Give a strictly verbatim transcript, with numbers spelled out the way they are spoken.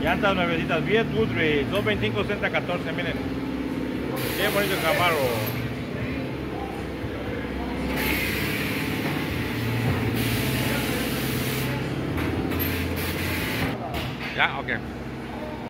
Llantas nuevecitas, Viet Woodbridge, doscientos veinticinco, sesenta, catorce, miren. Qué bonito Camaro. Ya, ok.